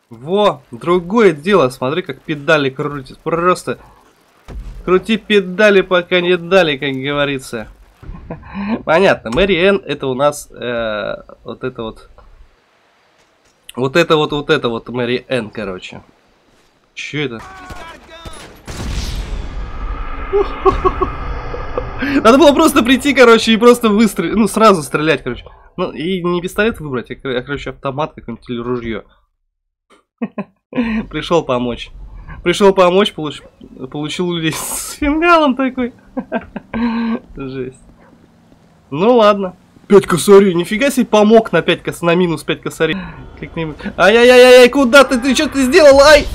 Во, другое дело. Смотри, как педали крутят. Просто крути педали, пока не дали, как говорится. Понятно. Мэри Энн это у нас вот это вот. Вот это вот Мэри Энн, короче. Че это? Надо было просто прийти, короче, и просто выстрелить. Ну, сразу стрелять, короче. Ну, и не пистолет выбрать, а, короче, автомат какой-нибудь или ружье. Пришел помочь. Пришел помочь, получил людей с фингалом такой. Жесть. Ну ладно. 5 косарей, нифига себе помог на 5 на минус 5 косарей. Как-нибудь. Ай-яй-яй-яй, куда ты что ты сделал? Ай!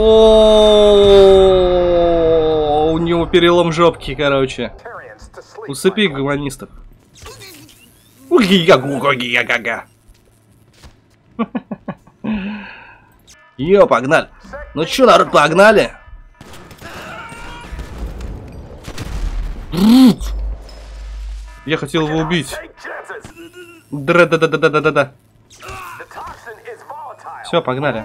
О, у него перелом жопки, короче. Усыпи гуманистов. Йо, погнали. Ну чё, народ, погнали? Я хотел его убить. Да-да-да-да-да-да-да. Все, погнали.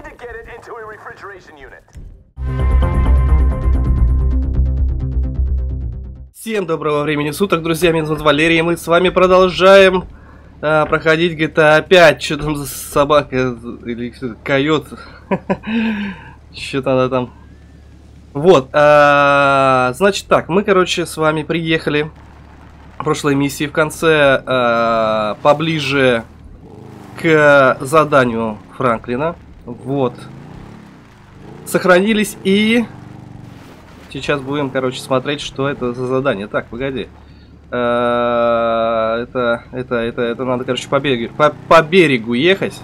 Всем доброго времени суток, друзья, меня зовут Валерий, и мы с вами продолжаем проходить GTA 5. Что там за собака или койот? Что-то она там... Вот, значит так, мы, короче, с вами приехали в прошлой миссии в конце поближе к заданию Франклина. Вот. Сохранились и... Сейчас будем, короче, смотреть, что это за задание. Так, погоди. Это надо, короче, по берегу ехать.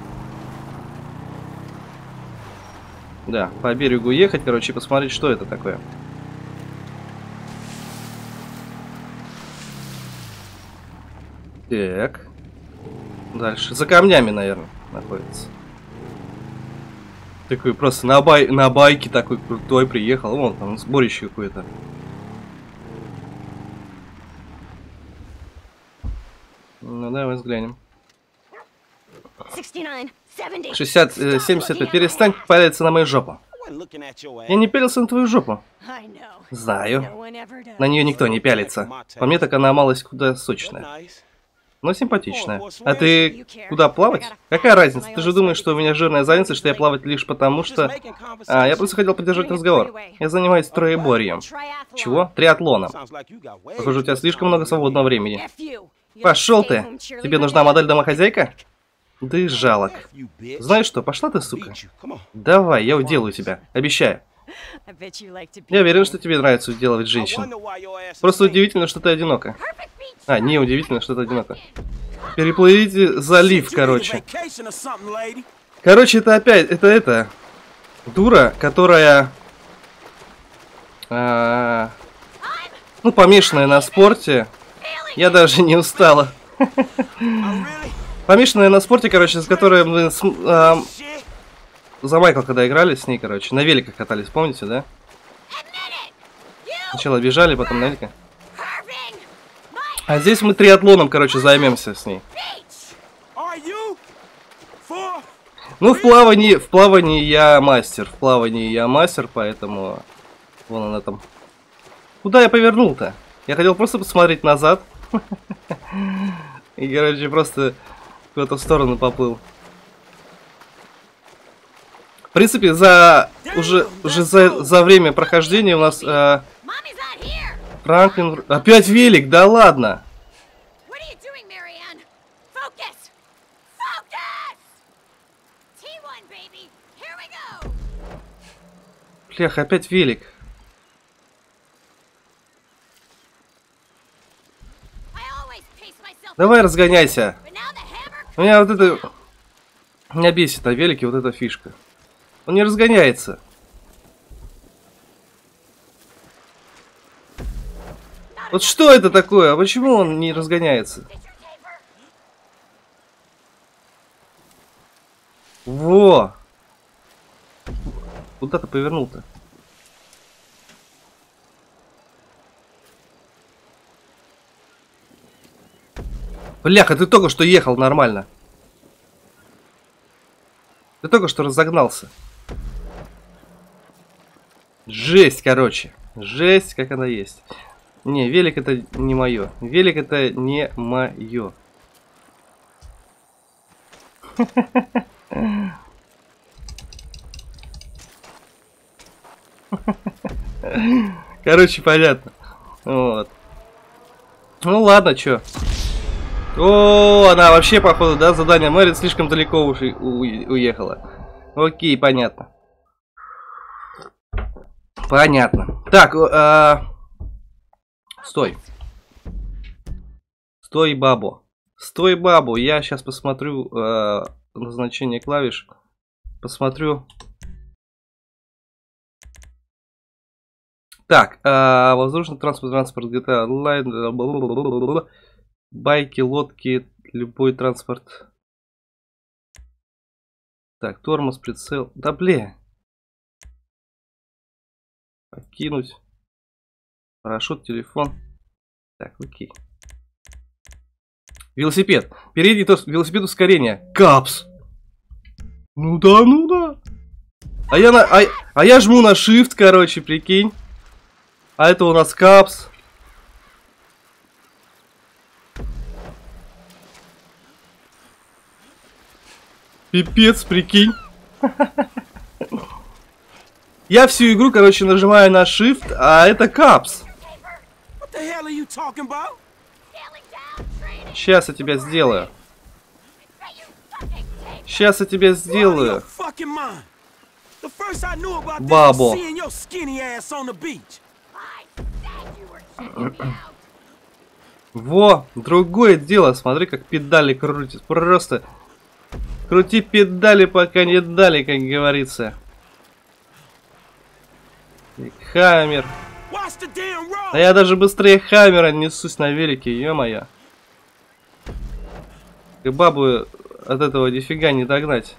Да, по берегу ехать, короче, посмотреть, что это такое. Так. Дальше. За камнями, наверное, находится. Такой просто на байке такой крутой приехал. Вон там сборище какое-то. Ну давай взглянем. 60, 75. Перестань пялиться на мою жопу. Я не пялился на твою жопу. Знаю. На нее никто не пялится. По мне так она малость куда сочная. Но симпатичная. А ты куда плавать? Какая разница? Ты же думаешь, что у меня жирная задница, что я плавать лишь потому, что... я просто хотел поддержать разговор. Я занимаюсь троеборьем. Чего? Триатлоном. Похоже, у тебя слишком много свободного времени. Пошел ты! Тебе нужна модель-домохозяйка? Да и жалок. Знаешь что, пошла ты, сука. Давай, я уделаю тебя. Обещаю. Я уверен, что тебе нравится уделывать женщин. Просто удивительно, что ты одинока. Не удивительно, что ты одинока. Переплывите залив, короче. Короче, это опять, это дура, которая, ну, помешанная на спорте. Я даже не устала. Помешанная на спорте, короче, с которой мы за Майкл, когда играли с ней, короче, на великах катались, помните, да? Сначала бежали, потом на великах. А здесь мы триатлоном, короче, займемся с ней. Ну, в плавании я мастер. В плавании я мастер, поэтому... Вон она там. Куда я повернул-то? Я хотел просто посмотреть назад. И, короче, просто в эту сторону поплыл. В принципе, уже за время прохождения у нас... Франклин... Опять велик, да ладно! Блях, опять велик. Давай разгоняйся. У меня вот это... Меня бесит на велике вот эта фишка. Он не разгоняется. Вот что это такое? А почему он не разгоняется? Во! Куда ты повернул-то? Бляха, ты только что ехал нормально. Ты только что разогнался. Жесть, короче. Жесть, как она есть. Не, велик это не мое. Велик это не мое. Короче, понятно. Вот. Ну ладно, чё. О, она вообще, походу, да, задание Мэри слишком далеко уехала. Окей, понятно. Понятно. Так, стой. Стой, бабу. Стой, бабу. Я сейчас посмотрю назначение клавиш. Посмотрю. Так, воздушный транспорт GTA Online, байки, лодки, любой транспорт. Так, тормоз, прицел. Да бля. Покинуть. Парашют, телефон. Так, окей. Велосипед. Передний велосипед ускорения. Капс. Ну да, ну да. А я жму на Shift, короче, прикинь. А это у нас капс. Пипец, прикинь. Я всю игру, короче, нажимаю на Shift, а это капс. Сейчас я тебя сделаю. Сейчас я тебя сделаю. Бабо. Во, другое дело. Смотри, как педали крутят. Просто крути педали, пока не дали, как говорится. Хаммер. Да я даже быстрее Хаммера несусь на велике, ё-моё. И бабу от этого нифига не догнать.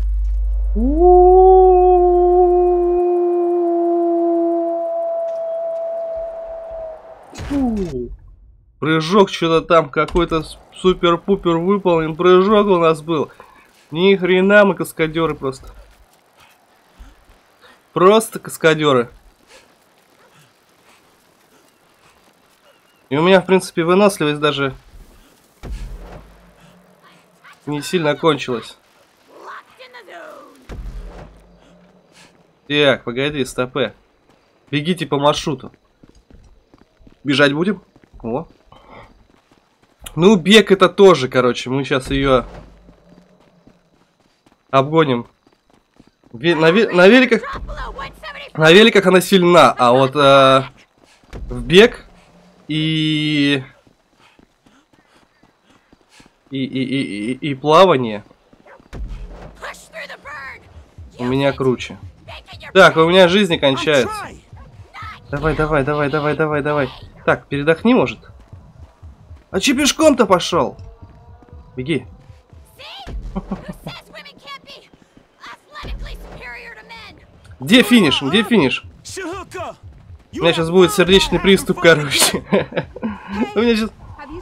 Прыжок что-то там какой-то супер-пупер выполнен. Прыжок у нас был. Ни хрена мы каскадеры просто. Просто каскадеры. И у меня, в принципе, выносливость даже не сильно кончилась. Так, погоди, стопэ. Бегите по маршруту. Бежать будем? О. Ну, бег это тоже, короче. Мы сейчас ее обгоним. На великах она сильна, а вот в бег и плавание у меня круче. Так, у меня жизни кончаются. Давай, давай, давай, давай, давай, давай. Так, передохни, может? А че пешком-то пошел? Беги. Где финиш? Где финиш? У меня сейчас будет сердечный приступ, короче. У меня сейчас...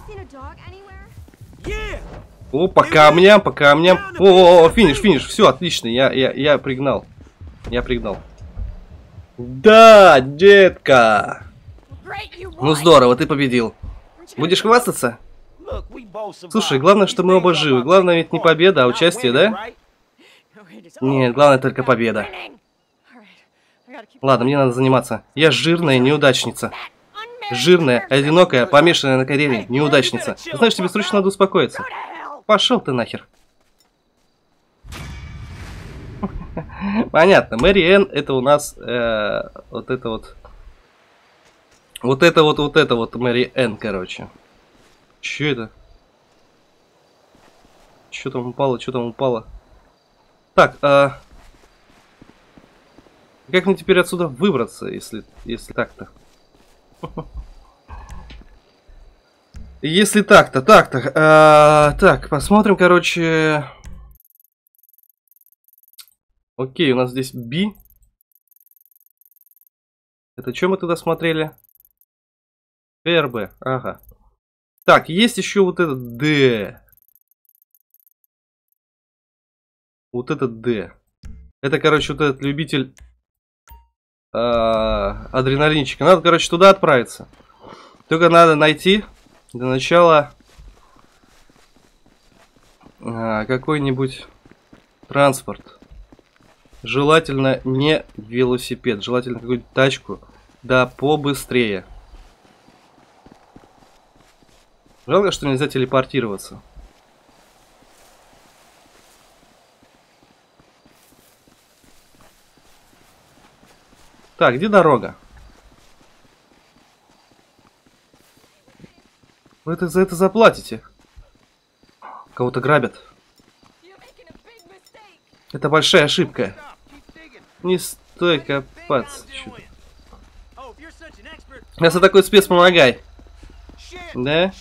О, по камням, по камням. О, финиш, финиш. Все, отлично. Я пригнал. Я пригнал. Да, детка. Ну здорово, ты победил. Будешь хвастаться? Слушай, главное, что мы оба живы. Главное ведь не победа, а участие, да? Нет, главное только победа. Ладно, мне надо заниматься. Я жирная неудачница. Жирная, одинокая, помешанная на карьере, неудачница. Знаешь, тебе срочно надо успокоиться. Пошел ты нахер. Понятно, Мэри Энн это у нас вот это вот. Вот это вот Мэри Энн, короче. Че это? Что там упало, что там упало? Так, как мне теперь отсюда выбраться, если так-то? Если так-то, так-то. Так, посмотрим, короче. Окей, у нас здесь B. Это что мы туда смотрели? РБ, ага. Так, есть еще вот этот D. Вот этот D. Это, короче, вот этот любитель адреналинчика. Надо, короче, туда отправиться. Только надо найти для начала какой-нибудь транспорт. Желательно не велосипед, желательно какую-то тачку. Да побыстрее. Жалко, что нельзя телепортироваться. Так, где дорога? Вы за это заплатите. Кого-то грабят. Это большая ошибка. Не стой копаться. Если такой спец, помогай. Да?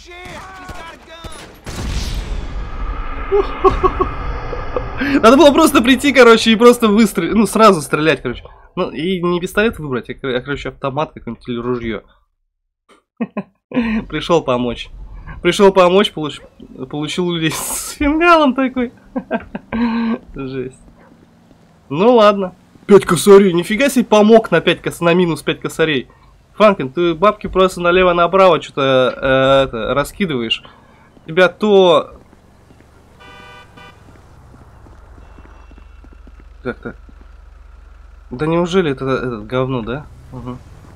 Надо было просто прийти, короче, и просто выстрелить. Ну, сразу стрелять, короче. Ну, и не пистолет выбрать, а, короче, автомат какой-нибудь или ружье. Пришел помочь. Пришел помочь, получил людей с фингалом такой. Жесть. Ну ладно. 5 косарей. Нифига себе помог на 5 на минус 5 косарей. Фанкин, ты бабки просто налево-направо что-то раскидываешь. Тебя то... Как-то... Да неужели это говно, да? Угу.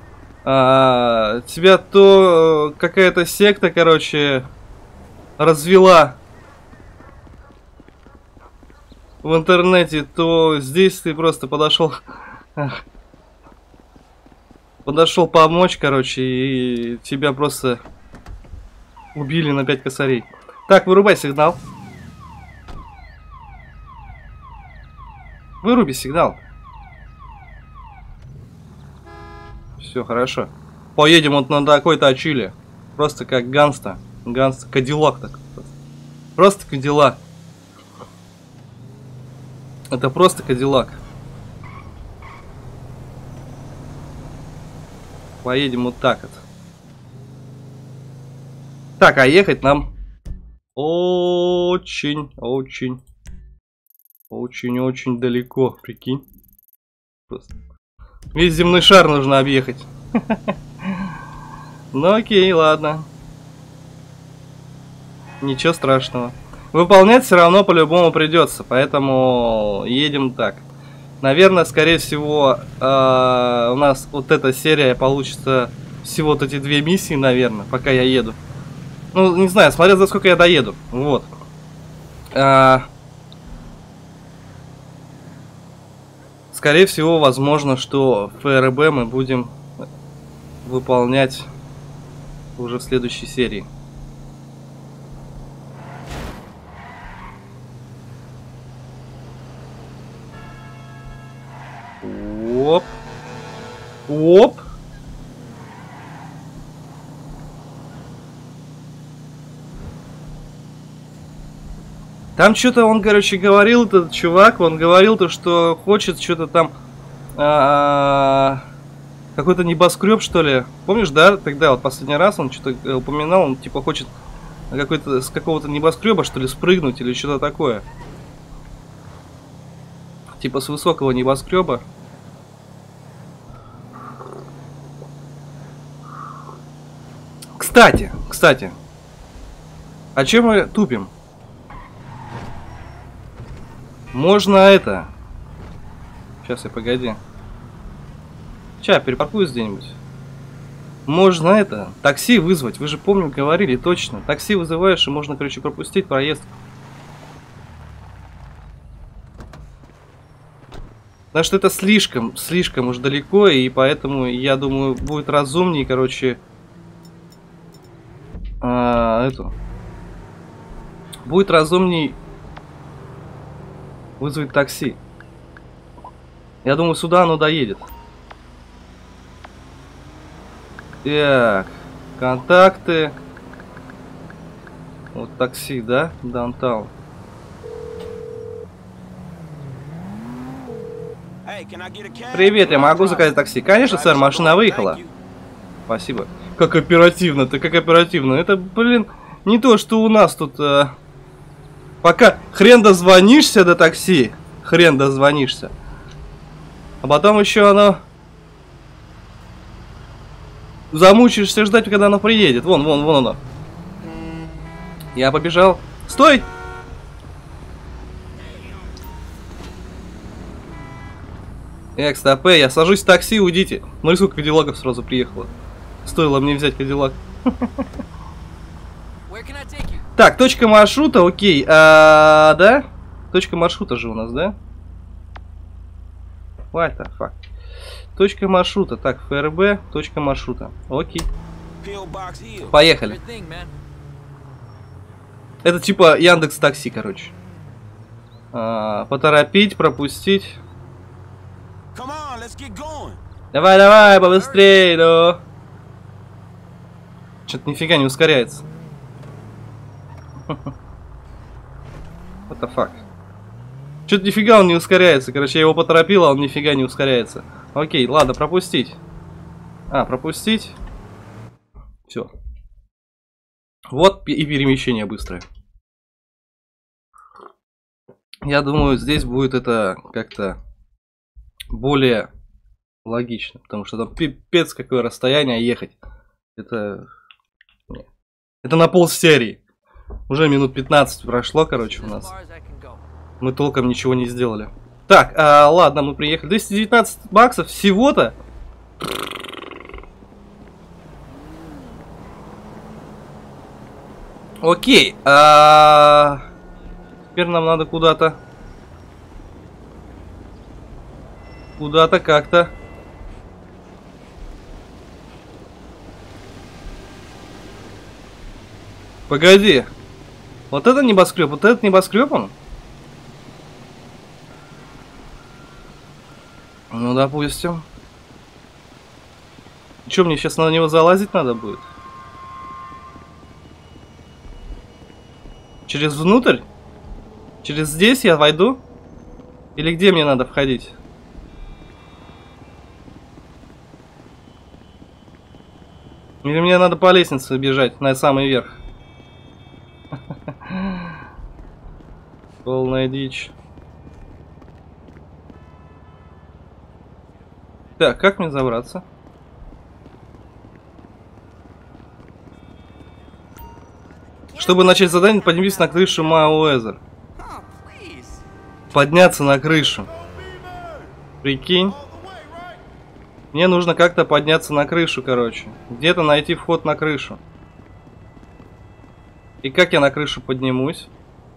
Тебя то какая-то секта, короче, развела в интернете, то здесь ты просто подошел помочь, короче, и тебя просто убили на 5 косарей. Так, вырубай сигнал. Выруби сигнал. Все хорошо. Поедем вот на такой-то Чили. Просто как Ганста. Ганста. Кадиллак так. Просто Кадиллак. Это просто Кадиллак. Поедем вот так вот. Так, а ехать нам очень далеко. Прикинь. Просто. Весь земной шар нужно объехать. Ну окей, ладно. Ничего страшного. Выполнять все равно по-любому придется, поэтому едем так. Наверное, скорее всего, у нас вот эта серия получится всего вот эти 2 миссии, наверное, пока я еду. Ну, не знаю, смотря за сколько я доеду. Вот. Скорее всего, возможно, что ФРБ мы будем выполнять уже в следующей серии. Оп. Оп. Там что-то он, короче, говорил, этот чувак, он говорил то, что хочет что-то там... какой-то небоскреб, что ли. Помнишь, да? Тогда вот последний раз он что-то упоминал, он типа хочет с какого-то небоскреба, что ли, спрыгнуть или что-то такое. Типа с высокого небоскреба. Кстати. А чем мы тупим? Можно это. Сейчас я погоди. Сейчас перепаркуюсь где-нибудь. Можно это. Такси вызвать. Вы же, помню, говорили точно. Такси вызываешь, и можно, короче, пропустить проезд. Потому что это слишком уж далеко, и поэтому, я думаю, будет разумнее, короче, будет разумней вызвать такси. Я думаю, сюда оно доедет. Так, контакты. Вот такси, да? Даунтаун. Привет, я могу заказать такси? Конечно, сэр, машина выехала. Спасибо. Как оперативно-то, как оперативно. Это, блин, не то, что у нас тут... Пока хрен дозвонишься до такси. Хрен дозвонишься. А потом еще оно Замучаешься ждать, когда оно приедет. Вон оно. Я побежал. Стой! Стоп, я сажусь в такси, уйдите. Ну и сколько кадиллаков сразу приехало. Стоило мне взять кадиллак. Так, точка маршрута, окей. Да? Точка маршрута же у нас, да? What the fuck? Точка маршрута. Так, ФРБ, точка маршрута. Окей. Поехали. Это типа Яндекс Такси, короче. Поторопить, пропустить. Давай, побыстрее, ну. Что-то нифига не ускоряется. What the fuck? Что-то нифига он не ускоряется. Короче, я его поторопил, а он нифига не ускоряется. Окей, ладно, пропустить. Пропустить. Все. Вот и перемещение быстрое. Я думаю, здесь будет это как-то более логично. Потому что там пипец какое расстояние ехать. Это на полсерии. Уже минут 15 прошло, короче, у нас. Мы толком ничего не сделали. Так, ладно, мы приехали. 219 баксов всего-то. Окей. Теперь нам надо куда-то. Куда-то как-то. Погоди. Вот это небоскреб, вот этот небоскреб он? Ну, допустим. Че, мне сейчас на него залазить надо будет? Через внутрь? Через здесь я войду? Или где мне надо входить? Или мне надо по лестнице бежать на самый верх? Полная дичь. Так, как мне забраться? Чтобы начать задание, поднимись на крышу Мауэзер. Подняться на крышу. Прикинь. Мне нужно как-то подняться на крышу, короче. Где-то найти вход на крышу. И как я на крышу поднимусь?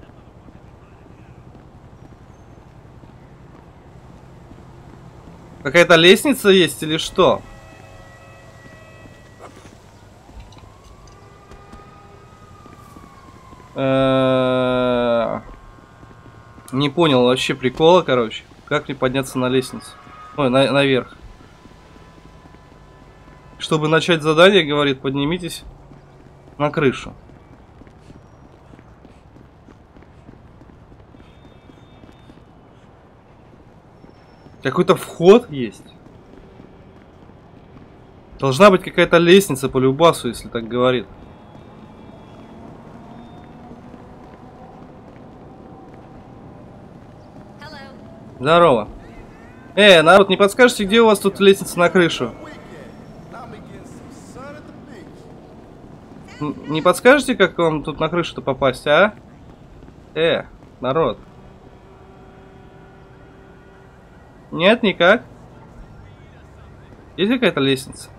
Какая-то лестница есть или что? Не понял вообще прикола, короче. Как мне подняться на лестницу? Ой, наверх. Чтобы начать задание, говорит, поднимитесь на крышу. Какой-то вход есть. Должна быть какая-то лестница по любасу, если так говорит. Здорово. Народ, не подскажете, где у вас тут лестница на крышу? Не подскажете, как вам тут на крышу-то попасть, а? Народ. Нет, никак. Есть какая-то лестница?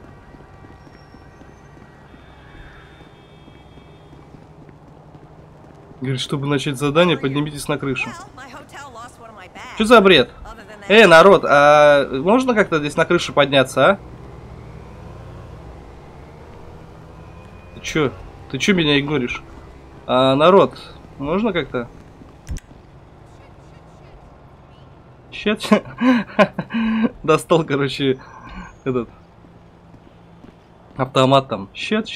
Говорит, чтобы начать задание, поднимитесь на крышу. Что за бред? Народ, а можно как-то здесь на крышу подняться, а? Ты чё меня игноришь? Народ, можно как-то? Щет. Достал, короче, этот автомат там. Щет.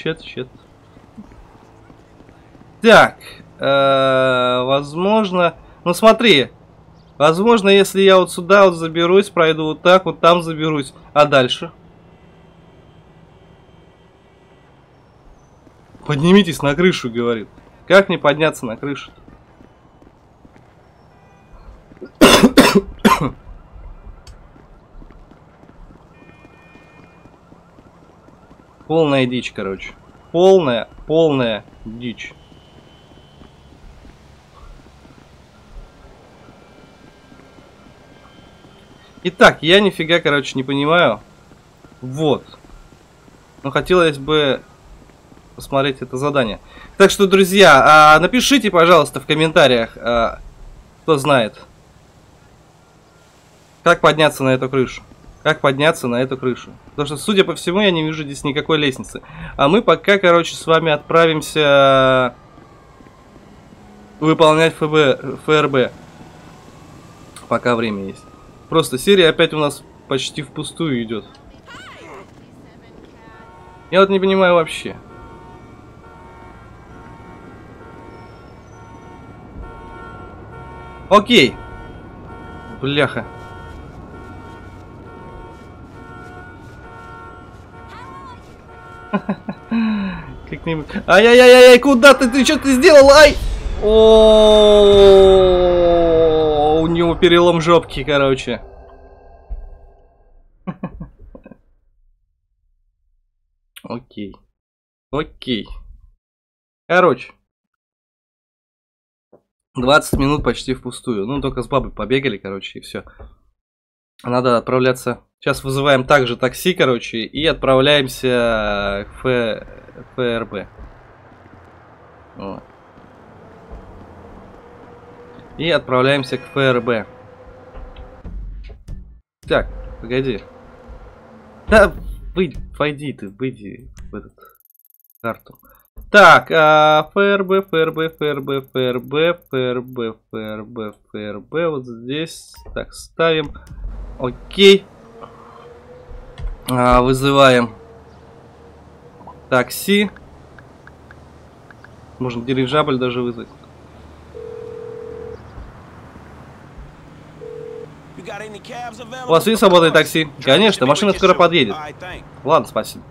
Так, возможно, ну смотри, возможно, если я вот сюда вот заберусь, пройду вот так, вот там заберусь, а дальше? Поднимитесь на крышу, говорит. Как мне подняться на крышу? Полная дичь, короче. Полная дичь. Итак, я нифига, короче, не понимаю. Вот. Но хотелось бы посмотреть это задание. Так что, друзья, напишите, пожалуйста, в комментариях, кто знает, как подняться на эту крышу. Как подняться на эту крышу. Потому что, судя по всему, я не вижу здесь никакой лестницы. А мы пока, короче, с вами отправимся выполнять ФРБ. Пока время есть. Просто серия опять у нас почти впустую идет. Я вот не понимаю вообще. Окей. Бляха. Как-нибудь. Ай-яй-яй-яй, куда ты? Ты что ты сделал? Ай! О, у него перелом жопки, короче. Окей. Окей. Короче. 20 минут почти впустую. Ну, только с бабой побегали, короче, и все. Надо отправляться. Сейчас вызываем также такси, короче, и отправляемся к ФРБ. Вот. И отправляемся к ФРБ. Так, погоди. Да, войди ты, выйди в эту карту. Так, ФРБ, вот здесь. Так, ставим. Окей. Вызываем такси. Можно дирижабль даже вызвать. У вас есть свободное такси? Конечно, машина скоро подъедет. Ладно, спасибо.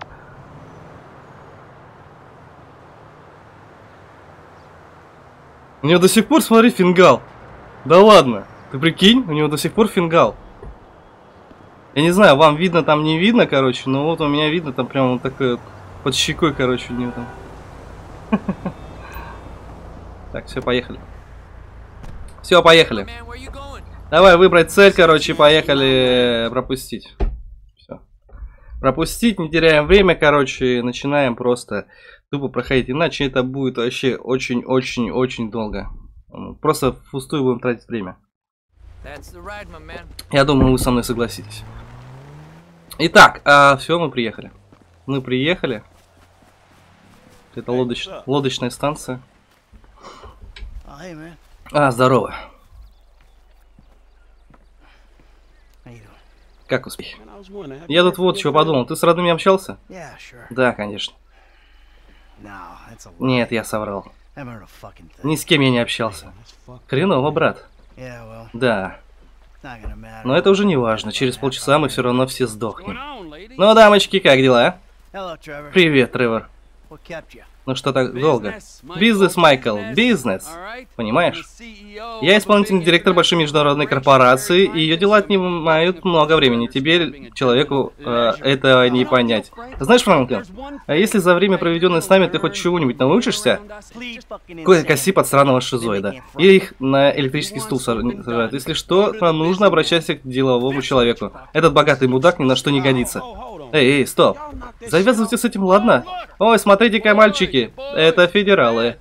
У него до сих пор, смотри, фингал. Да ладно. Ты прикинь, у него до сих пор фингал. Я не знаю, вам видно там, не видно, короче, но вот у меня видно там прям вот такой вот под щекой, короче, у него там. Так, все, поехали. Все, поехали. Давай выбрать цель, короче, поехали пропустить. Все. Пропустить, не теряем время, короче, начинаем просто тупо проходить. Иначе это будет вообще очень-очень-очень долго. Просто впустую будем тратить время. Я думаю, вы со мной согласитесь. Итак, все, мы приехали. Мы приехали. Это лодочная станция. Здорово. Как успехи? Я тут вот чего подумал. Ты с родными общался? Да, конечно. Нет, я соврал. Ни с кем я не общался. Хреново, брат. Да. Но это уже не важно. Через полчаса мы все равно все сдохнем. Ну, дамочки, как дела? Привет, Тревор. Ну что так долго? Бизнес, Майкл, бизнес. Понимаешь? Я исполнительный директор большой международной корпорации, и ее дела отнимают много времени. Тебе, человеку, этого не понять. Знаешь, Франклин, а если за время, проведенное с нами, ты хоть чего-нибудь научишься? Коси под сраного шизоида. Или их на электрический стул сажают. Если что, нам нужно обращаться к деловому человеку. Этот богатый мудак ни на что не годится. Эй, стоп. Завязывайте с этим, ладно? Ой, смотрите-ка, мальчики. Это федералы.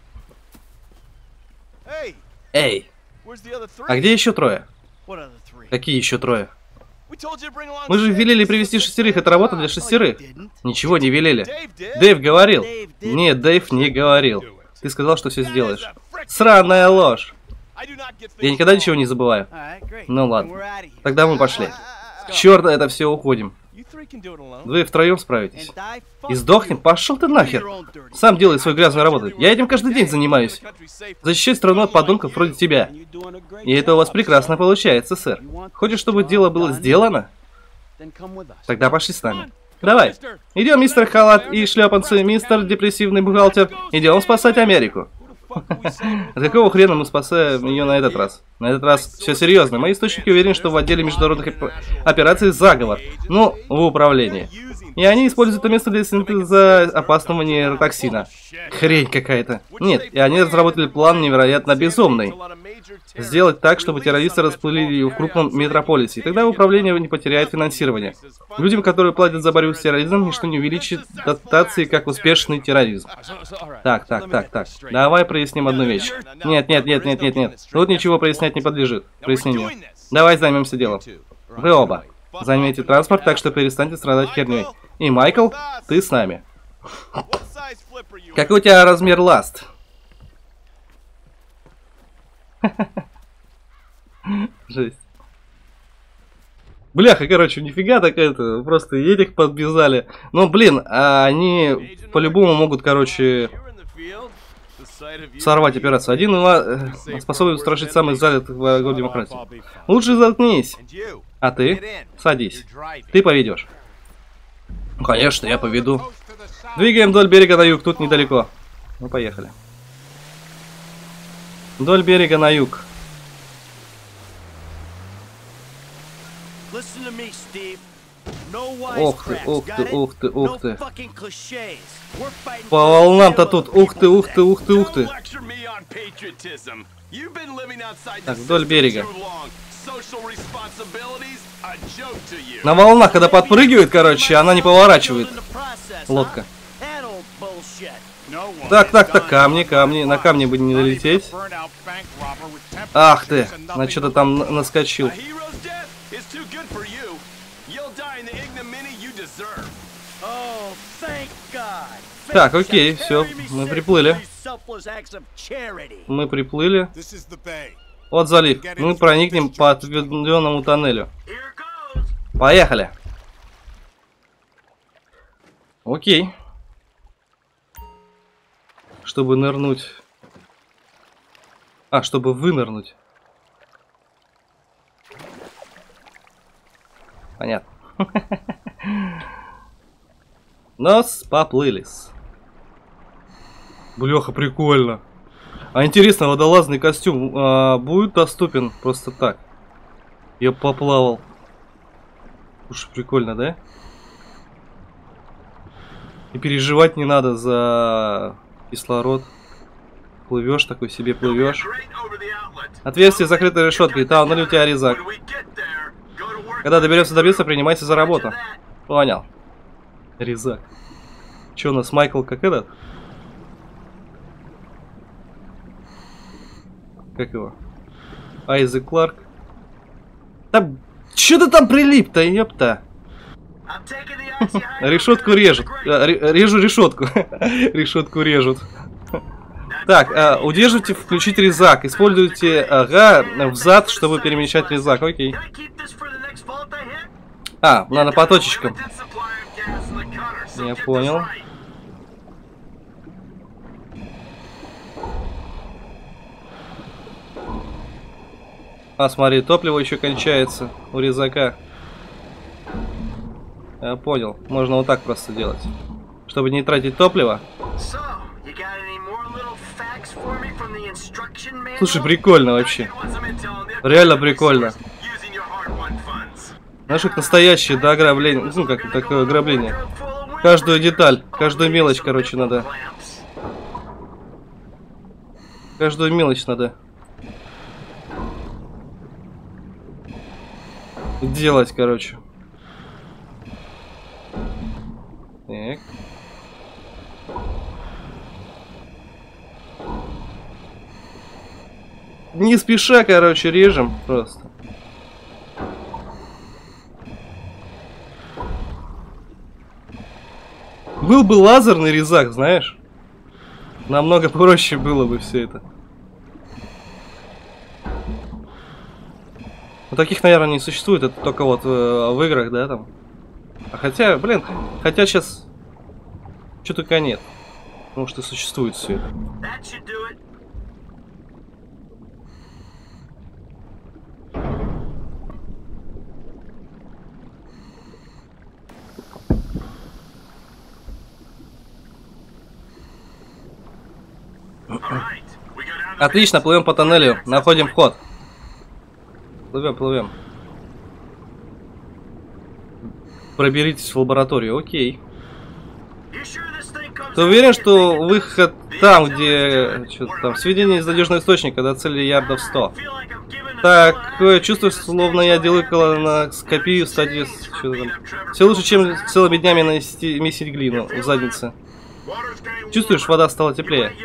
Эй. А где еще трое? Какие еще трое? Мы же велели привести 6. Это работа для 6. Ничего не велели. Дэйв говорил. Нет, Дэйв не говорил. Ты сказал, что все сделаешь. Сраная ложь. Я никогда ничего не забываю. Ну ладно. Тогда мы пошли. Черт, это все, уходим. Вы втроем справитесь. И сдохнем? Пошел ты нахер. Сам делай свою грязную работу. Я этим каждый день занимаюсь. Защищать страну от подонков вроде тебя. И это у вас прекрасно получается, сэр. Хочешь, чтобы дело было сделано? Тогда пошли с нами. Давай. Идем, мистер Халат и шлепанцы, мистер депрессивный бухгалтер. Идем спасать Америку. От какого хрена мы спасаем ее на этот раз? На этот раз все серьезно. Мои источники уверены, что в отделе международных операций заговор. Ну, в управлении. И они используют это место для синтеза опасного нейротоксина. Хрень какая-то. Нет, и они разработали план невероятно безумный. Сделать так, чтобы террористы расплыли в крупном метрополисе. И тогда управление не потеряет финансирование. Людям, которые платят за борьбу с терроризмом, ничто не увеличит дотации, как успешный терроризм. Так. Давай проясним одну вещь. Нет. Тут ничего прояснять не подлежит. Прояснению. Давай займемся делом. Вы оба. Займите транспорт, так что перестаньте страдать херней. И, Майкл, ты с нами. Какой у тебя размер ласт? Жесть. Бляха, короче, нифига такая-то. Просто этих подбежали. Но, блин, они по-любому могут, короче, сорвать операцию. Один способен устрашить самых залитых врагов демократии. Лучше заткнись. А ты? Садись. Ты поведешь. Ну, конечно, я поведу. Двигаем вдоль берега на юг, тут недалеко. Ну, поехали. Вдоль берега на юг. Ух ты. По волнам-то тут. Ух ты. Так, вдоль берега. На волнах, когда подпрыгивает, короче, она не поворачивает. Лодка. Так, камни. На камни бы не долететь. Ах ты, на что-то там наскочил. Так, окей, все, мы приплыли. Вот залив. Мы проникнем по отведенному тоннелю. Поехали. Окей. Чтобы нырнуть. Чтобы вынырнуть. Понятно. Нас поплылись. Бляха, прикольно. А интересно, водолазный костюм будет доступен просто так? Я поплавал. Уж прикольно, да? И переживать не надо за кислород. Плывешь такой себе, плывешь. Отверстие закрыто решеткой. Там у тебя резак. Когда доберемся до места, принимайся за работу. Понял. Резак. Че у нас, Майкл, как этот? Как его? Айзек Кларк. Да, че ты там прилип-то, ёпта? Решетку режут. Режу решетку. Решетку режут. Так, удерживайте, включить резак. Используйте взад, чтобы перемещать резак. Окей. Надо по точечкам. Я понял. Смотри, топливо еще кончается у резака. Я понял. Можно вот так просто делать. Чтобы не тратить топливо. Слушай, прикольно вообще. Реально прикольно. Знаешь, как настоящее, да, ограбление. Ну, как такое ограбление. Каждую деталь, каждую мелочь, короче, надо. Каждую мелочь надо делать, короче. Так. Не спеша, короче, режем просто. Был бы лазерный резак, знаешь, намного проще было бы все это. Но таких, наверное, не существует, это только вот в играх, да, там. Хотя, блин, сейчас что только нет. Потому что существует все это. Отлично, плывем по тоннелю, находим вход. Плывем, плывем. Проберитесь в лабораторию, окей. Ты уверен, что выход там, где... Что-то там, сведения из надежного источника до цели ярдов 100? Такое чувство, словно я делаю колоноскопию в стадии... Все лучше, чем целыми днями месить глину в заднице. Чувствуешь, вода стала теплее?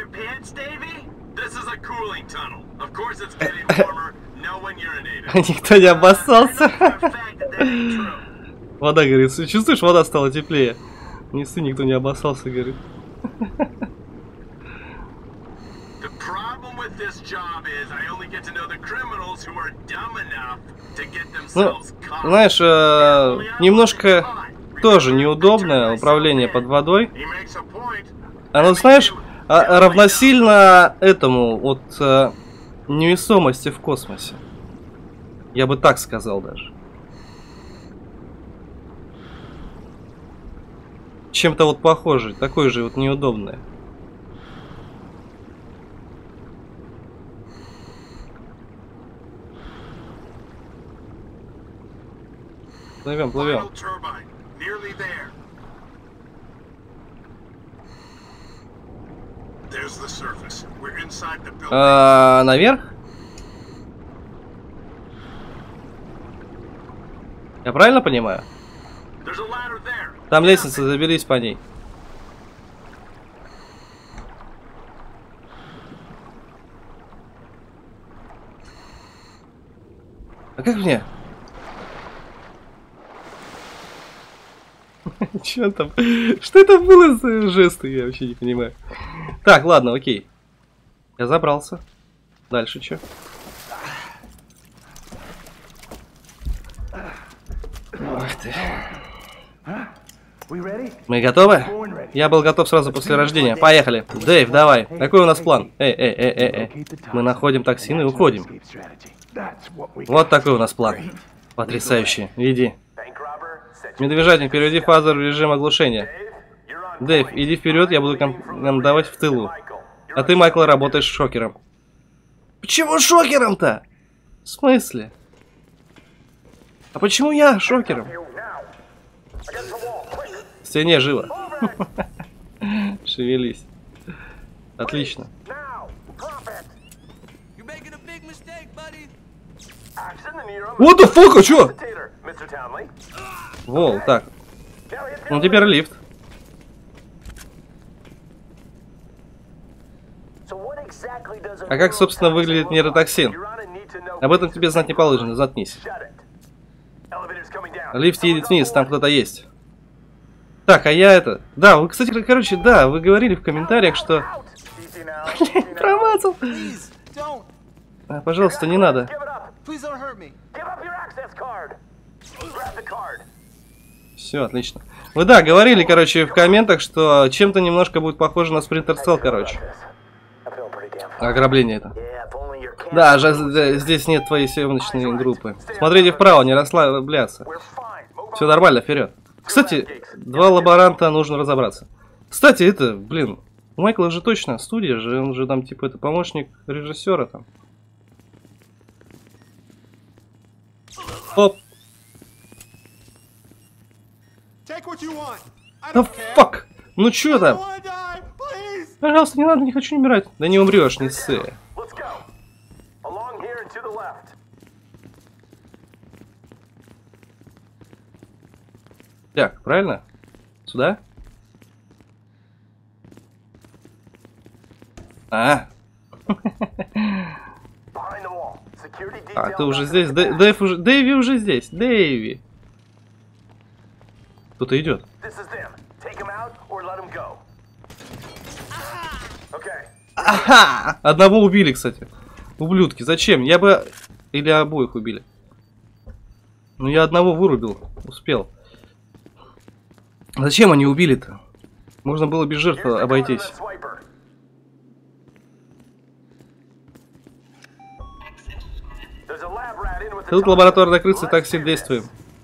Никто не обоссался. Вода, говорит, чувствуешь, вода стала теплее? Не ссы, никто не обоссался, говорит. Ну, знаешь, немножко тоже неудобное управление под водой. Оно, знаешь, равносильно этому вот невесомости в космосе. Я бы так сказал даже. Чем-то вот похожий, такой же вот неудобное. Плывем, плывем. Наверх? Я правильно понимаю? Там лестница, заберись по ней. А как мне? Чё там? Что это было за жесты? Я вообще не понимаю. Так, ладно, окей. Я забрался. Дальше что? Ох ты. Мы готовы? Я был готов сразу после рождения. Поехали. Дэйв, давай. Какой у нас план? Мы находим токсин и уходим. Вот такой у нас план. Потрясающе. Иди. Медвежатник, переведи фазу в режим оглушения. Дэйв, иди вперед, я буду командовать в тылу. А ты, Майкл, работаешь шокером. Почему шокером-то? В смысле? А почему я шокером? В стене живо. Шевелись. Отлично. What the fuck, а чё? Вол, так. Ну теперь лифт. А как, собственно, выглядит нейротоксин? Об этом тебе знать не положено, заткнись. Лифт едет вниз, там кто-то есть. Так, а я это... Да, вы, кстати, короче, да, вы говорили в комментариях, что... Блин, промазал. Пожалуйста, не надо. Все, отлично. Вы, да, говорили, короче, в комментах, что чем-то немножко будет похоже на Splinter Cell, короче. Ограбление это. Да, здесь нет твоей съемочной группы. Смотрите вправо, не расслабляться. Все нормально, вперед. Кстати, 2 лаборанта, нужно разобраться. Кстати, это, блин, у Майкла же точно студия же, он же там, типа, это помощник режиссера там. Оп. Да фак! Ну чё там? Пожалуйста, не надо, не хочу умирать. Да не умрешь, не ссы. Так, правильно? Сюда? А ты уже здесь? Дэйви уже здесь. Дэйви. Кто-то идет. Ага! Одного убили, кстати. Ублюдки. Зачем? Я бы... Или обоих убили. Ну, я одного вырубил. Успел. Зачем они убили-то? Можно было без жертв обойтись. Тут лабораторная крыса, токсин, действуем.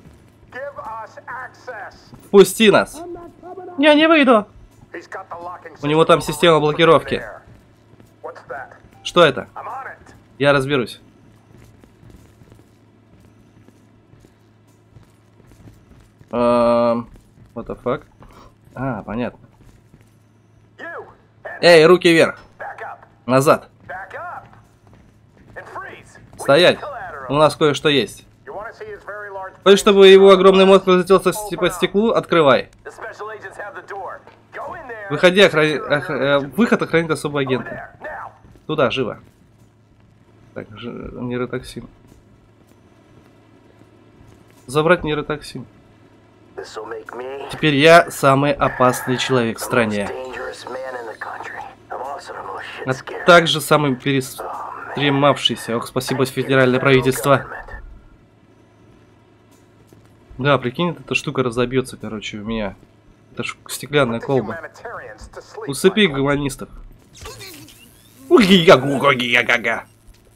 Пусти нас. Я не выйду. У него там система блокировки. Что это? Я разберусь. What the fuck? А, понятно. Эй, руки вверх. Назад. Стоять. У нас кое-что есть. Хочешь, чтобы его огромный мозг разлетелся по стеклу? Открывай. Выходи, выход охранит особого агента. Туда, живо. Так, нейротоксин. Забрать нейротоксин. Теперь я самый опасный человек в стране. А также самый перестремавшийся. Ох, спасибо, федеральное правительство. Да, прикинь, эта штука разобьется, короче, у меня. Это ж стеклянная колба. Усыпи гуманистов. Уги-я-гу-го-ги-я-га-га.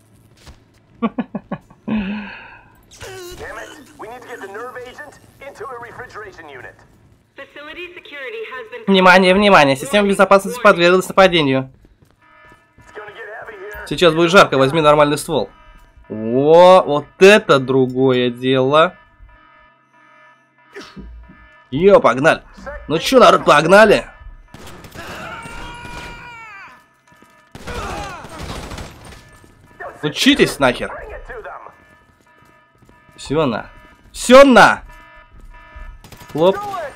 Внимание, внимание! Система безопасности подверглась нападению. Сейчас будет жарко, возьми нормальный ствол. О, вот это другое дело. Йо, погнали. Ну чё, народ, погнали? Учитесь нахер. Все на. Все на. Хлоп.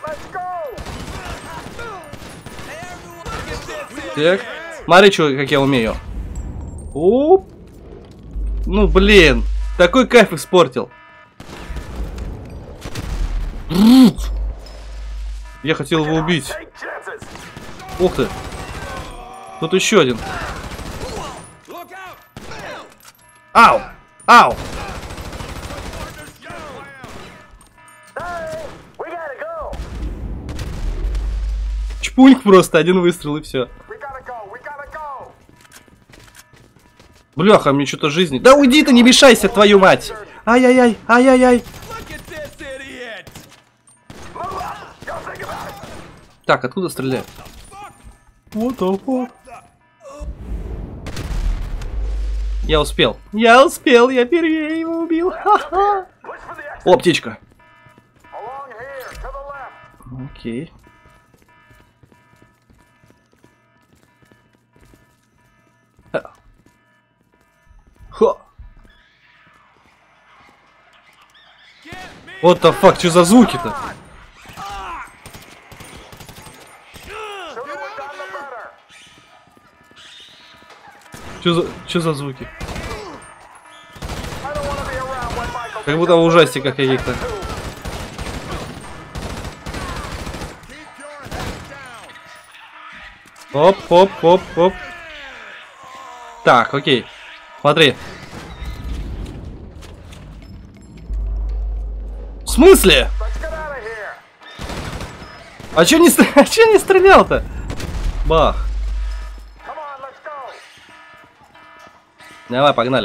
Так. Смотри, чё, как я умею. Оп. Ну, блин. Такой кайф испортил. Я хотел его убить. Ух ты. Тут еще один. Ау! Ау! Чпуньк просто, один выстрел и все. Бляха, мне что-то жизни. Да уйди ты, не мешайся, твою мать! Ай-яй-яй, ай-яй-яй. Так, откуда стреляют? Вот опа. Я успел. Я успел, я первее его убил. Ха-ха. О, птичка. Окей. Хо. What the fuck, что за звуки-то? Что за звуки? Как будто в ужастиках каких-то. Оп, оп, оп, оп. Так, окей. Смотри. В смысле? А чё не стрелял-то? Бах. Давай, погнали.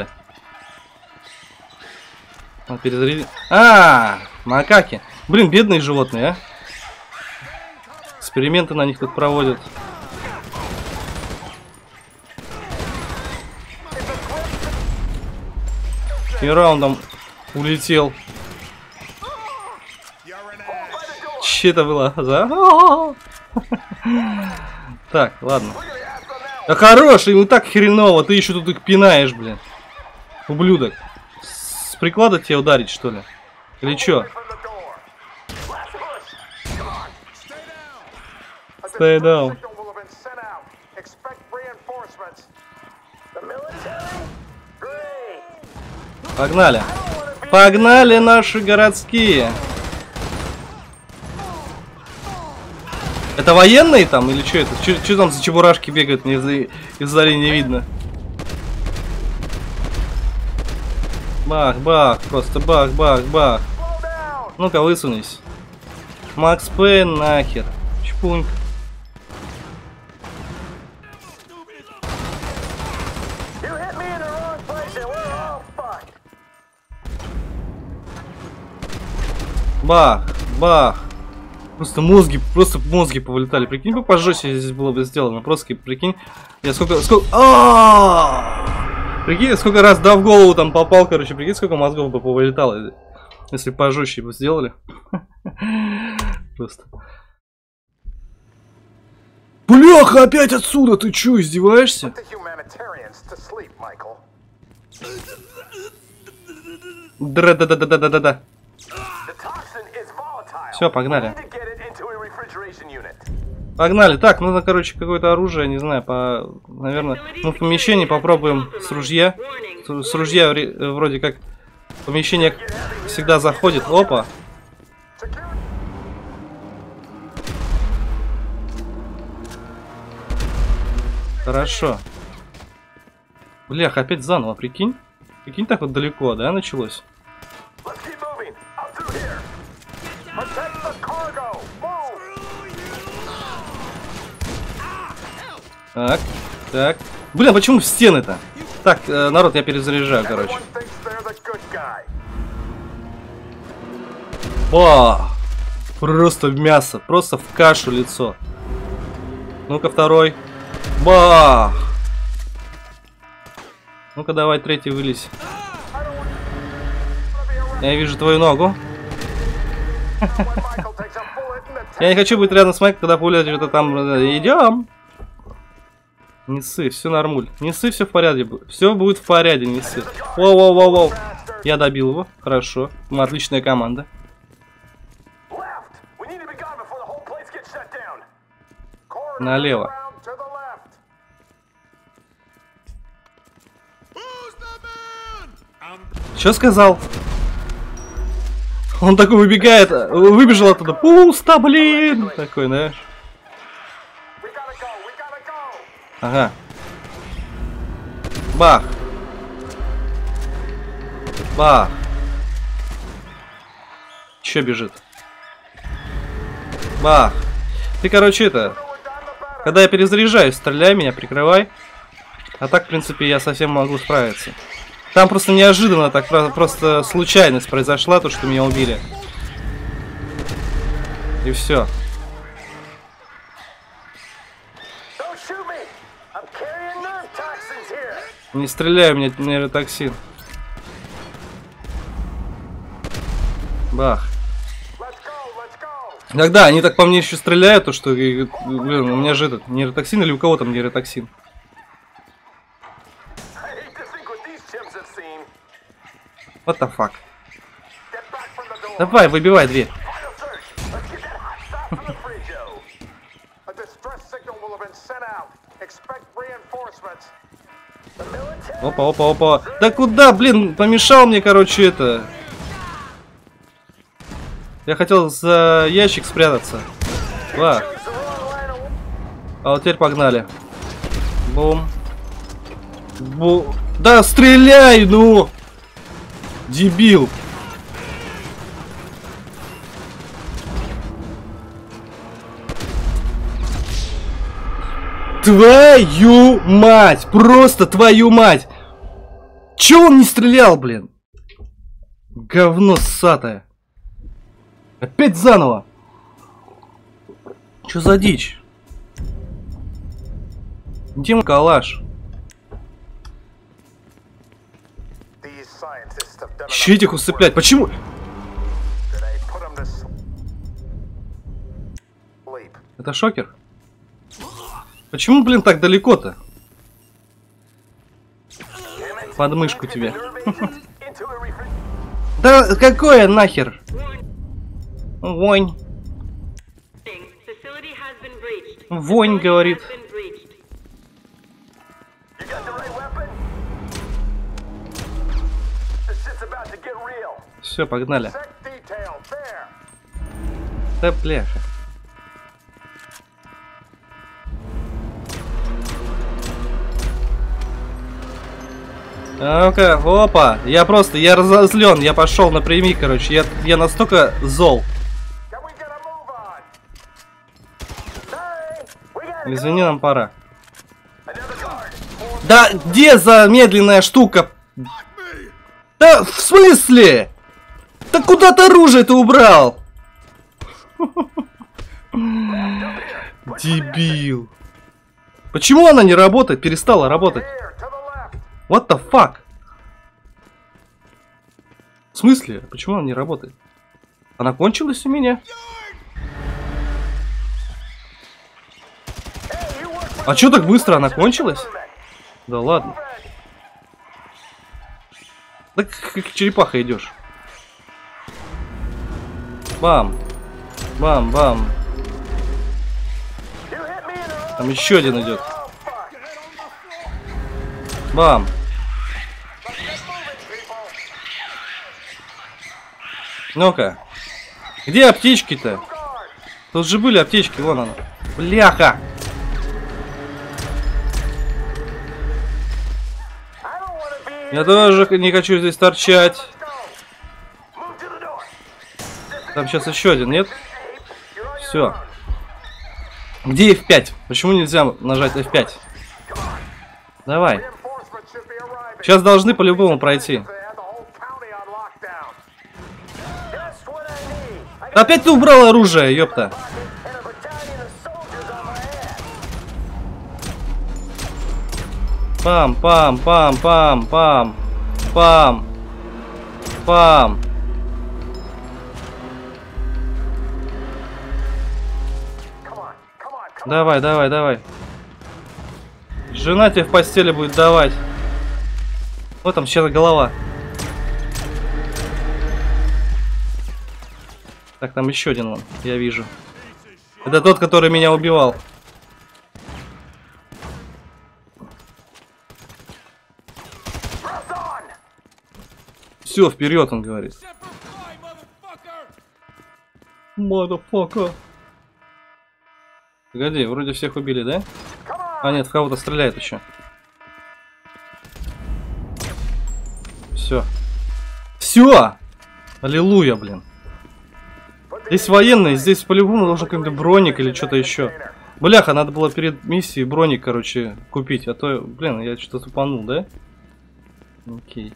Перезаряди. Макаки. Блин, бедные животные, а. Эксперименты на них тут проводят. И раундом улетел. Че это было? Так, ладно. Да хорош, ему так хреново, ты еще тут их пинаешь, блин. Ублюдок. С приклада тебя ударить, что ли? Или чё? Stay down. Погнали. Погнали наши городские. Это военные там или что это? Что там за чебурашки бегают? Мне из-за не видно. Бах, бах, просто бах, бах, бах. Ну-ка, высунись. Макс Пейн нахер. Чпуньк. Бах, бах. Просто мозги повылетали. Прикинь, бы пожестче здесь было бы сделано. Просто прикинь, я сколько... Прикинь, сколько раз в голову там попал, короче. Прикинь, сколько мозгов бы повылетало, если пожестче бы сделали. Просто. Бляха, опять отсюда! Ты чё, издеваешься? Да-да-да-да-да-да-да. Все, погнали. Погнали. Так, нужно, короче, какое-то оружие, не знаю, наверное, ну, в помещении попробуем с ружья. С ружья вроде как в помещениях всегда заходит. Опа. Хорошо. Блях, опять заново, прикинь? Прикинь, так вот далеко, да, началось? Так, так. Блин, почему в стены-то? Так, народ, я перезаряжаю, короче. Ба! Просто в мясо, просто в кашу лицо. Ну-ка, второй. Бах! Ну-ка, давай, третий вылезь. Я вижу твою ногу. Я не хочу быть рядом с Майком, когда пуля что-то там... Идем! Не ссы, все нормуль. Не ссы, все в порядке. Все будет в порядке, не ссы. Воу-воу-воу-воу. Я добил его. Хорошо. Мы отличная команда. Налево. Что сказал? Он такой выбегает, выбежал оттуда. Пусто, блин! Такой, знаешь. Ага. Бах. Бах. Че бежит? Бах. Ты, короче, это... Когда я перезаряжаюсь, стреляй меня, прикрывай. А так, в принципе, я совсем могу справиться. Там просто неожиданно, так просто случайность произошла, то, что меня убили. И все. Не стреляй, у меня нейротоксин. Бах. Иногда они так по мне еще стреляют, то что, блин, у меня же этот нейротоксин или у кого там нейротоксин? What the fuck? Давай, выбивай дверь. Опа, опа, опа. Да куда, блин, помешал мне, короче, это. Я хотел за ящик спрятаться. А вот теперь погнали. Бум. Бум. Да стреляй, ну! Дебил. Твою мать! Просто твою мать! Чё он не стрелял, блин? Говно ссатое. Опять заново. Чё за дичь? Где мой калаш? Че этих усыплять? Почему? Это шокер? Почему, блин, так далеко-то? Под мышку тебе. Да какое нахер? Вонь. Вонь, говорит. Все, погнали. Да бляха. Ну-ка, опа, я разозлен, я пошел напрямик, короче, я настолько зол. Извини, нам пора. Да где замедленная штука? Да в смысле? Да куда ты оружие-то убрал? Дебил. Почему она не работает? Перестала работать. What the fuck? В смысле? Почему она не работает? Она кончилась у меня? А чё так быстро она кончилась? Да ладно. Да как черепаха идешь. Бам. Бам, бам. Там еще один идет. Бам. Ну-ка. Где аптечки-то? Тут же были аптечки, вон она. Бляха! Я тоже не хочу здесь торчать. Там сейчас еще один, нет? Все. Где F5? Почему нельзя нажать F5? Давай. Сейчас должны по-любому пройти. Опять ты убрал оружие, ёпта. Пам, пам, пам, пам, пам, пам, пам. Давай, давай, давай. Жена тебе в постели будет давать. Вот там сейчас голова. Так, там еще один вон, я вижу. Это тот, который меня убивал. Все, вперед, он говорит. Motherfucker. Погоди, вроде всех убили, да? А нет, в кого-то стреляет еще. Все. Все! Аллилуйя, блин. Здесь военные, здесь по-любому должен какой-то броник или что-то еще. Бляха, надо было перед миссией броник, короче, купить. А то, блин, я что-то тупанул, да? Окей.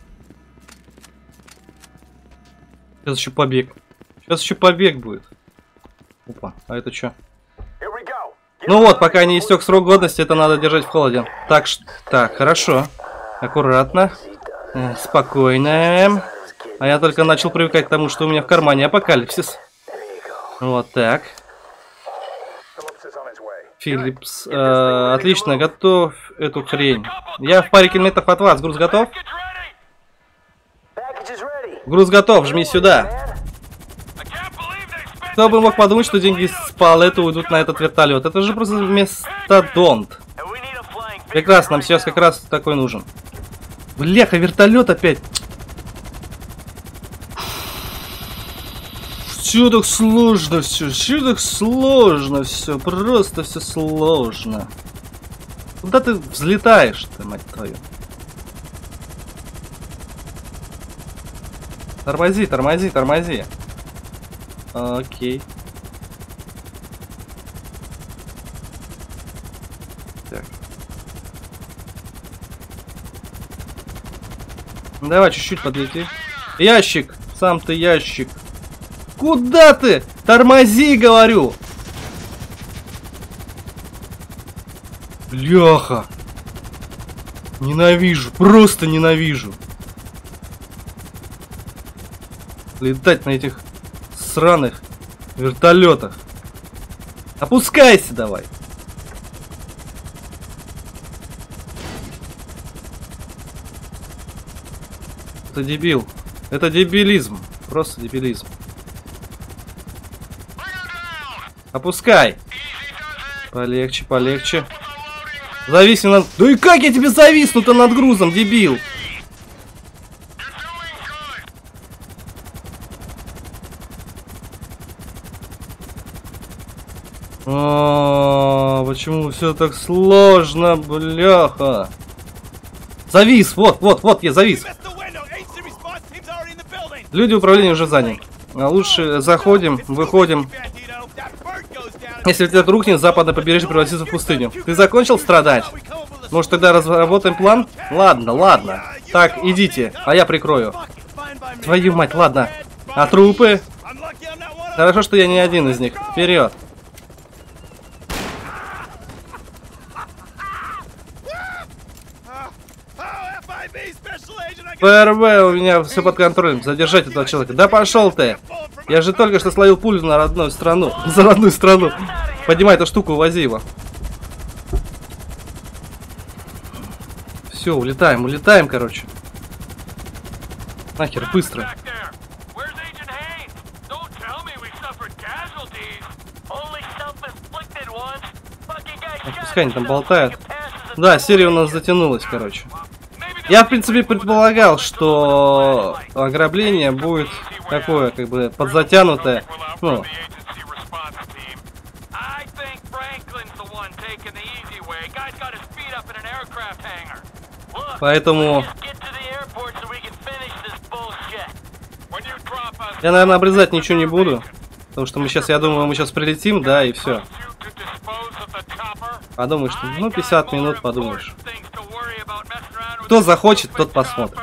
Сейчас еще побег. Сейчас еще побег будет. Опа, а это что? Ну вот, пока не истек срок годности, это надо держать в холоде. Так, так, хорошо. Аккуратно. Спокойно. А я только начал привыкать к тому, что у меня в кармане апокалипсис. Вот так. Филлипс. Отлично, готов эту хрень. Я в паре километров от вас. Груз готов? Груз готов, жми сюда. Кто бы мог подумать, что деньги с палета уйдут на этот вертолет. Это же просто мастодонт. Прекрасно, нам сейчас как раз такой нужен. Бляха, вертолет опять. Чё так сложно все, чё так сложно все, просто все сложно. Куда ты взлетаешь-то, мать твою? Тормози, тормози, тормози. Окей. Так. Давай чуть-чуть подлети. Ящик, сам ты ящик. Куда ты? Тормози, говорю. Бляха. Ненавижу, просто ненавижу. Летать на этих сраных вертолетах. Опускайся давай. Это дебил. Это дебилизм. Просто дебилизм. Опускай. Полегче, полегче. Зависни над... Да и как я тебе зависну-то над грузом, дебил? Почему все так сложно, бляха? Завис, вот, я завис. Люди управления уже заняли. Лучше заходим, выходим. Если вертолет рухнет, западное побережье превратится в пустыню. Ты закончил страдать? Может, тогда разработаем план? Ладно, ладно. Так, идите, а я прикрою. Твою мать, ладно. А трупы? Хорошо, что я не один из них. Вперед. ФРБ, у меня все под контролем. Задержать этого человека. Да пошел ты! Я же только что словил пулю на родную страну. За родную страну. Поднимай эту штуку, увози его. Все, улетаем, улетаем, короче. Нахер, быстро. Пускай они там болтают. Да, серия у нас затянулась, короче. Я, в принципе, предполагал, что ограбление будет такое, как бы, подзатянутое. Ну. Поэтому... Я, наверное, обрезать ничего не буду. Потому что мы сейчас, я думаю, мы сейчас прилетим, да, и все. Подумаешь, что, ну, 50 минут подумаешь. Кто захочет, тот посмотрит.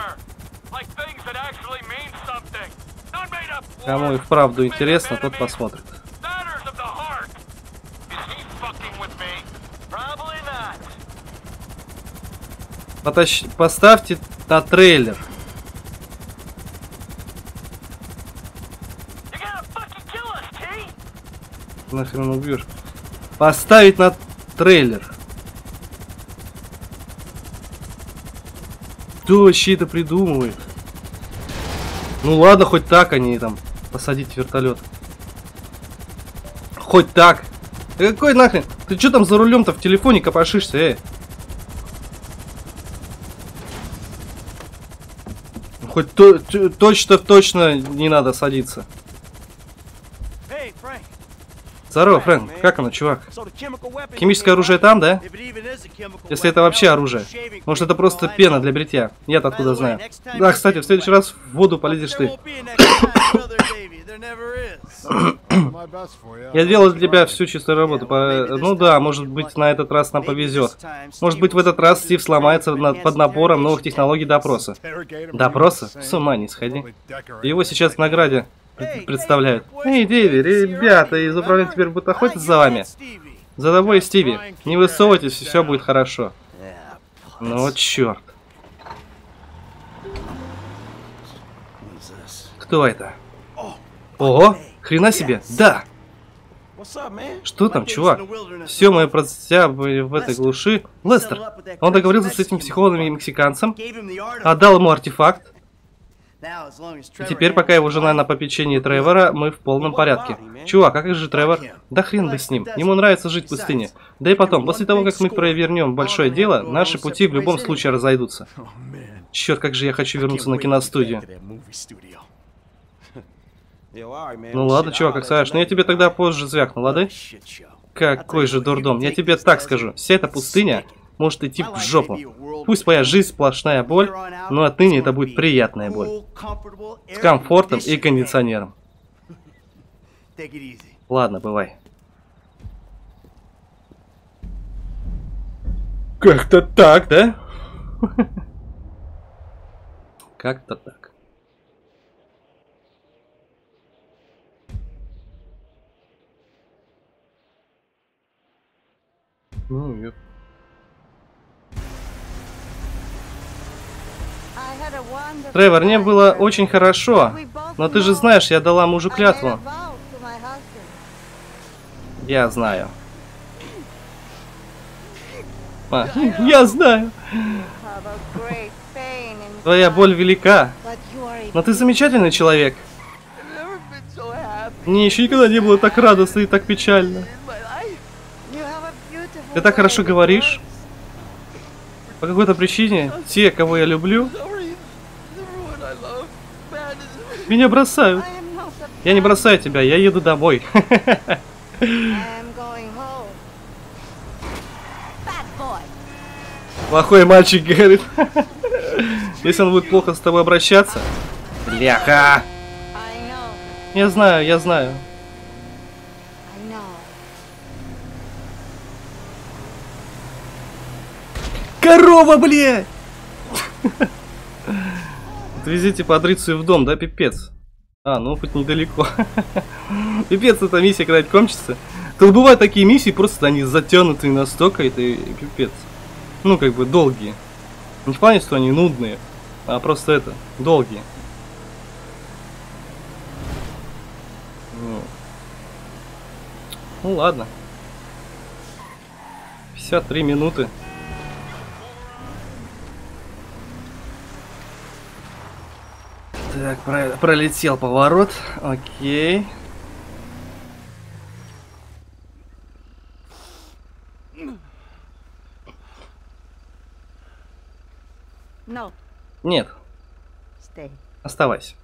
Кому и вправду интересно, тот посмотрит. Поставьте на трейлер. Нахрен убьешь. Поставить на трейлер. Кто вообще это придумывает? Ну ладно, хоть так они там посадить вертолет. Хоть так. Да какой нахрен? Ты что там за рулем-то в телефоне копошишься, Хоть точно не надо садиться. Здорово, Фрэнк. Как оно, чувак? Химическое оружие там, да? Если это вообще оружие. Может, это просто пена для бритья. Я-то откуда знаю. Да, кстати, в следующий раз в воду полезешь ты. Я делал для тебя всю чистую работу. Ну да, может быть, на этот раз нам повезет. Может быть, в этот раз Стив сломается под напором новых технологий допроса. Допроса? С ума не сходи. Его сейчас в награде представляют. Эй, Дэви, ребята из управления теперь будут охотиться за вами. За тобой и Стиви. Не высовывайтесь, и все будет хорошо. Ну вот черт. Кто это? Ого, хрена себе, да! Что там, чувак? Все мы протягивали в этой глуши. Лестер, он договорился с этим психологом и мексиканцем, отдал ему артефакт. И теперь, пока его жена на попечении Тревора, мы в полном порядке. Чувак, а как же Тревор? Да хрен бы с ним. Ему нравится жить в пустыне. Да и потом, после того, как мы провернем большое дело, наши пути в любом случае разойдутся. Черт, как же я хочу вернуться на киностудию. Ну ладно, чувак, как скажешь. Но я тебе тогда позже звякну, ладно? Какой же дурдом. Я тебе так скажу. Вся эта пустыня может идти в жопу. Пусть твоя жизнь сплошная боль, но отныне это будет приятная боль. С комфортом и кондиционером. Ладно, бывай. Как-то так, да? Как-то так. Ну, ёп. Тревор, мне было очень хорошо, но ты же знаешь, я дала мужу клятву. Я знаю. Я знаю. Твоя боль велика, но ты замечательный человек. Мне еще никогда не было так радостно и так печально. Ты так хорошо говоришь. По какой-то причине те, кого я люблю, меня бросают. Я не бросаю тебя, я еду домой. Плохой мальчик, говорит. Если он будет плохо с тобой обращаться. Бляха! Я знаю, я знаю. Корова, блядь! Отвезите Патрицию в дом, да, пипец? А, ну хоть недалеко. Пипец, эта миссия когда-нибудь кончится. Тут бывают такие миссии, просто они затянутые настолько, это пипец. Ну, как бы долгие. Не в плане, что они нудные, а просто это, долгие. Ну ладно. 53 минуты. Так, пролетел поворот. Окей. Нет. Оставайся.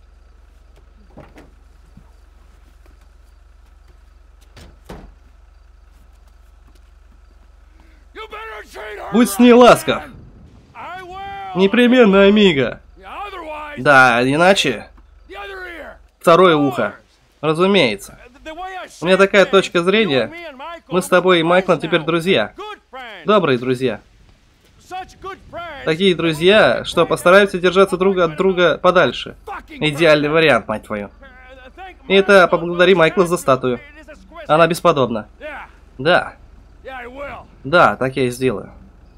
Будь с ней ласков. Непременно, Амиго. Да, иначе... Второе ухо. Разумеется. У меня такая точка зрения. Мы с тобой и Майклом теперь друзья. Добрые друзья. Такие друзья, что постараются держаться друг от друга подальше. Идеальный вариант, мать твою. И это поблагодари Майкла за статую. Она бесподобна. Да. Да, так я и сделаю.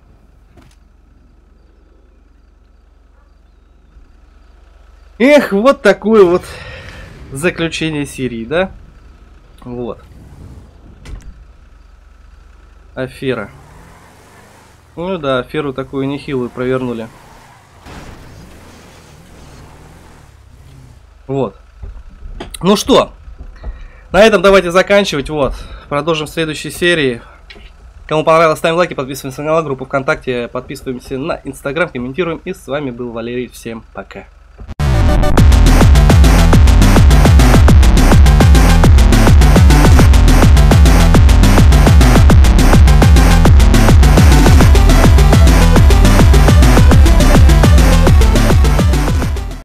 Эх, вот такое вот заключение серии, да? Вот. Афера. Ну да, аферу такую нехилую провернули. Вот. Ну что, на этом давайте заканчивать. Вот. Продолжим в следующей серии. Кому понравилось, ставим лайки, подписываемся на канал, группу ВКонтакте, подписываемся на Инстаграм, комментируем. И с вами был Валерий. Всем пока.